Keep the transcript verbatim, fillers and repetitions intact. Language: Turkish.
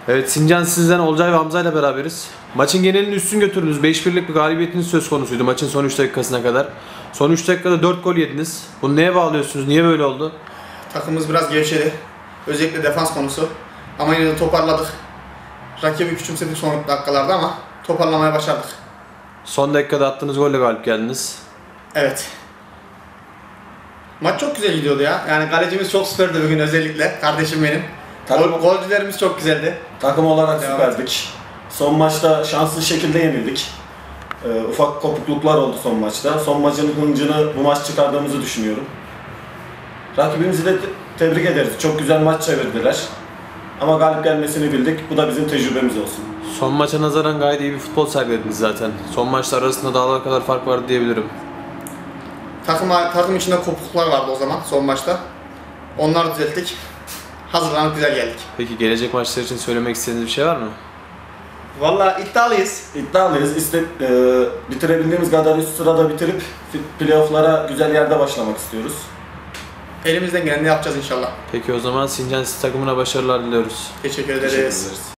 Evet, Sincan sizden Olcay ve Hamza ile beraberiz. Maçın genelini üstün götürdünüz. beş birlik bir galibiyetiniz söz konusuydu maçın son üç dakikasına kadar. Son üç dakikada dört gol yediniz. Bunu neye bağlıyorsunuz? Niye böyle oldu? Takımımız biraz gevşedi. Özellikle defans konusu. Ama yine de toparladık. Rakibi küçümsedik son dakikalarda ama toparlamaya başardık. Son dakikada attığınız golle galip geldiniz. Evet. Maç çok güzel gidiyordu ya. Yani kalecimiz çok süperdi bugün özellikle. Kardeşim benim. Takım, Gol, golcülerimiz çok güzeldi. takım olarak Devam süperdik. Son maçta şanslı şekilde yenildik. Ee, ufak kopukluklar oldu son maçta. Son maçın hıncını bu maç çıkardığımızı düşünüyorum. Rakibimizi de te- tebrik ederiz. Çok güzel maç çevirdiler. Ama galip gelmesini bildik. Bu da bizim tecrübemiz olsun. Son maça nazaran gayet iyi bir futbol sergilediniz zaten. Son maçlar arasında dağlar kadar fark vardı diyebilirim. Takım, takım içinde kopukluklar vardı o zaman son maçta. Onları düzelttik. Hazırlanıp güzel geldik. Peki gelecek maçlar için söylemek istediğiniz bir şey var mı? Vallahi iddialıyız. İddialıyız. İste, e, bitirebildiğimiz kadar üst sırada bitirip playoff'lara güzel yerde başlamak istiyoruz. Elimizden geleni yapacağız inşallah. Peki o zaman Sincan Siz takımına başarılar diliyoruz. Teşekkür Teşekkür ederiz. ederiz.